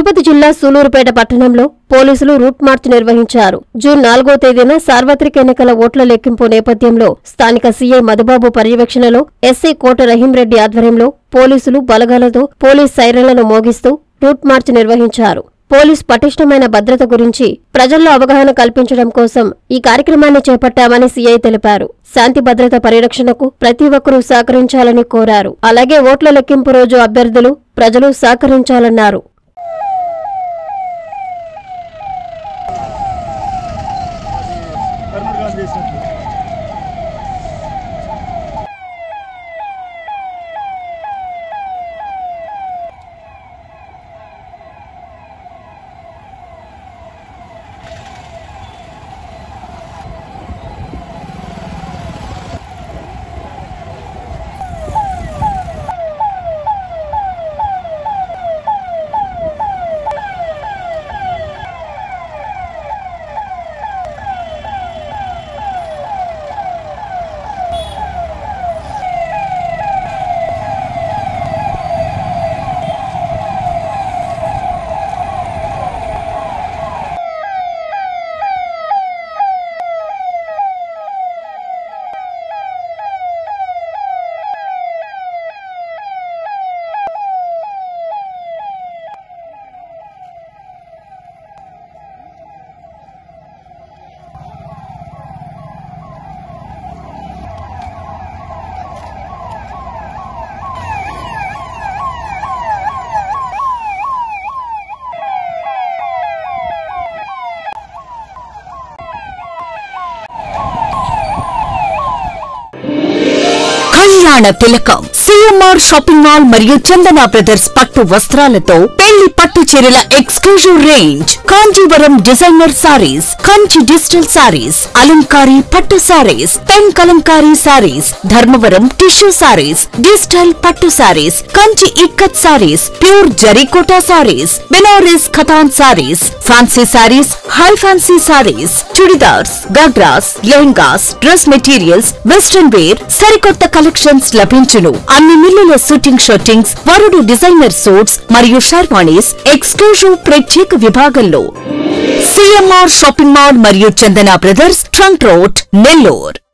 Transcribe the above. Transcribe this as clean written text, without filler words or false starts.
తిరుపతి జిల్లా సూలూరుపేట పట్టణంలో పోలీసులు రూట్ మార్చ్ నిర్వహించారు. జూన్ 4వ తేదీన సార్వత్రిక ఎన్నికల ఓట్ల లెక్కింపు నేపథ్యంలో స్థానిక సీఐ మధుబాబు పర్యవేక్షణలో ఎస్ఐ కోట రహీంరెడ్డి ఆధ్వర్యంలో పోలీసులు బలగాలతో పోలీస్ సైరన్లను మోగిస్తూ రూట్ మార్చ్ నిర్వహించారు. పోలీస్ పటిష్టమైన భద్రత గురించి ప్రజల్లో అవగాహన కల్పించడం కోసం ఈ కార్యక్రమాన్ని చేపట్టామని సీఐ తెలిపారు. శాంతి భద్రత పరిరక్షణకు ప్రతి ఒక్కరూ సహకరించాలని కోరారు. అలాగే ఓట్ల లెక్కింపు రోజు అభ్యర్థులు ప్రజలు సహకరించాలన్నారు. కళ్యాణ తిలకం సిఎంఆర్ షాపింగ్ మాల్ మరియు చందన బ్రదర్స్ పట్టు వస్త్రాలతో పెళ్లి పట్టు చీరల exclusive range, Kanjeevaram designer sarees, Kanchi digital sarees, అలంకారీ పట్టు sarees, pen Kalamkari sarees, Dharmavaram tissue sarees, digital పట్టు సారీస్, కంచి ఇక్కత్ సారీస్, ప్యూర్ జరీకోటా sarees, Banaras Katan sarees, fancy sarees, high fancy sarees, chudidars, ghagras, lehengas, dress materials, western wear, సరికొత్త కలెక్షన్స్ లభించును. అన్ని మిల్లుల షూటింగ్ షర్టింగ్స్, వరుడు డిజైనర్ సూట్స్ మరియు షర్వాణీస్ ఎక్స్క్లూజివ్ ప్రత్యేక విభాగంలో సిఎంఆర్ షాపింగ్ మాల్ మరియు Chandana brothers trunk road, Nellore.